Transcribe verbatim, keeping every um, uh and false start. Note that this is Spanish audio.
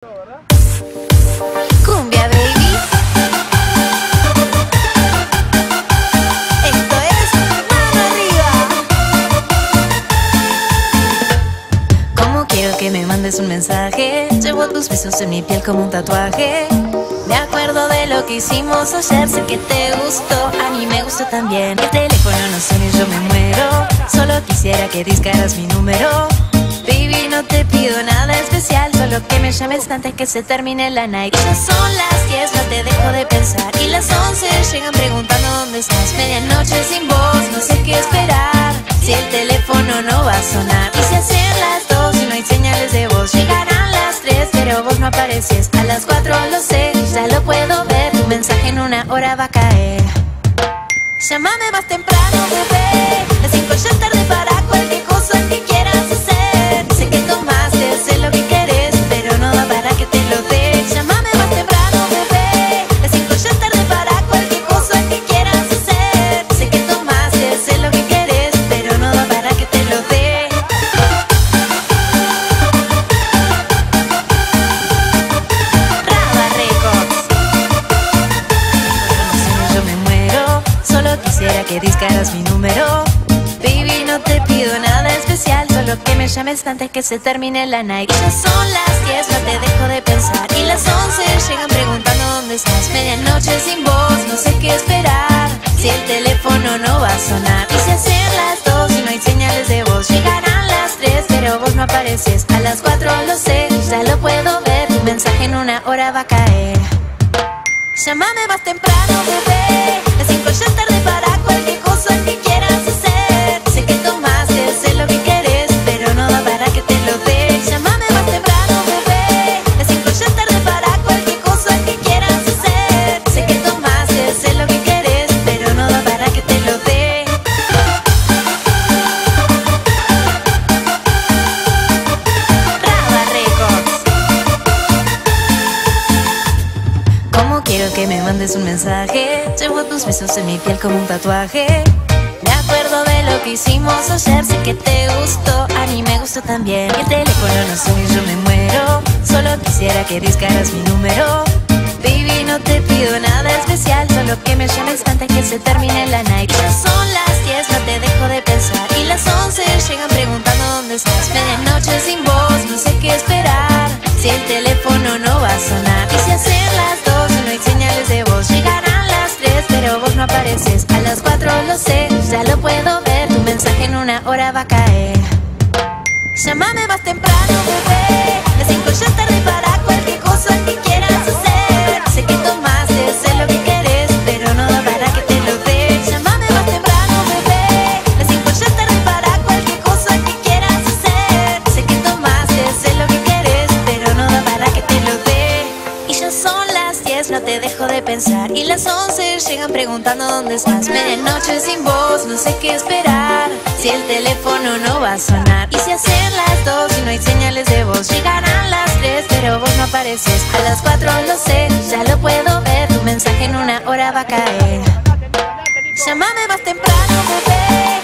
Cumbia, baby. Esto es mano arriba. ¿Cómo quiero que me mandes un mensaje? Llevo tus besos en mi piel como un tatuaje. Me acuerdo de lo que hicimos ayer, sé que te gustó, a mí me gustó también. El teléfono no suena y yo me muero, solo quisiera que discaras mi número. Baby, no te pido nada especial, solo que me llames antes que se termine la night. Ya son las diez, no te dejo de pensar, y las once llegan preguntando dónde estás. Medianoche sin voz, no sé qué esperar, si el teléfono no va a sonar. Y si hacen las dos y no hay señales de voz, llegarán las tres, pero vos no apareces. A las cuatro lo sé, ya lo puedo ver, tu mensaje en una hora va a caer. Llámame más temprano, bebé, las cinco ya es tarde para cualquier cosa que quieras hacer. Sé que tomaste, sé lo que querés, pero no da para que te lo dé. Llámame más temprano, bebé, las cinco ya es tarde para cualquier cosa que quieras hacer. Sé que tomaste, sé lo que querés, pero no da para que te lo dé. Raba Records. Yo me muero, solo quisiera que discaras mi número. Baby, no te pido nada especial, solo que me llames antes que se termine la night. Ya son las diez, no te dejo de pensar, y las once llegan preguntando dónde estás. Medianoche sin voz, no sé qué esperar, si el teléfono no va a sonar. Y si hacen las dos y no hay señales de voz, llegarán las tres, pero vos no apareces. A las cuatro lo sé, ya lo puedo ver, tu mensaje en una hora va a caer. Llámame más temprano, bebé, las cinco ya es tarde para cualquier cosa que quieras hacer. Sé que tomaste, sé lo que querés, pero no da para que te lo dé. Llámame más temprano, bebé, las cinco ya es tarde para cualquier cosa que quieras hacer. Sé que tomaste, sé lo que querés, pero no da para que te lo dé. Raba Records. ¿Cómo quiero que me mandes un mensaje? Llevo tus besos en mi piel como un tatuaje. Me acuerdo de lo que hicimos ayer, sé que te gustó, a mí me gustó también. El teléfono no suena y yo me muero, solo quisiera que discaras mi número. Baby, no te pido nada especial, solo que me llames antes que se termine la night. Ya son las diez, no te dejo de pensar, y las once llegan preguntando dónde estás. Medianoche sin voz, no sé qué esperar, si el teléfono no va a sonar. Y si hacen las dos y no hay señales de voz, llegarán las tres, pero vos no apareces. A las cuatro lo sé, ya lo puedo ver, tu mensaje en una hora va a caer. Llámame más temprano, bebé, las cinco ya es tarde para cualquier cosa que quieras hacer. Sé que tomaste, sé lo que querés, pero no da para que te lo dé. Llámame más temprano, bebé, las cinco ya es tarde para cualquier cosa que quieras hacer. Sé que tomaste, sé lo que querés, pero no da para que te lo dé. Y ya son las diez, no te dejo de pensar, y las once llegan preguntando dónde estás. Medianoche sin voz, no sé qué esperar, si el teléfono no va a sonar. Y si hacen las dos y no hay señales de voz, llegarán las tres, pero vos no apareces. A las cuatro lo sé, ya lo puedo ver, tu mensaje en una hora va a caer. Llámame más temprano, bebé,